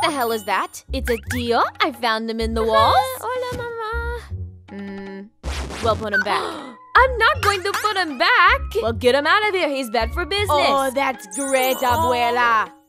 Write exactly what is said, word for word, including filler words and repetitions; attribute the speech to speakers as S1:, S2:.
S1: What the hell is that? It's a deer? I found him in the walls.
S2: Hola, Mama.
S1: Hmm. Well, put him back. I'm not going to put him back. Well, get him out of here. He's bad for business.
S2: Oh, that's great, Abuela.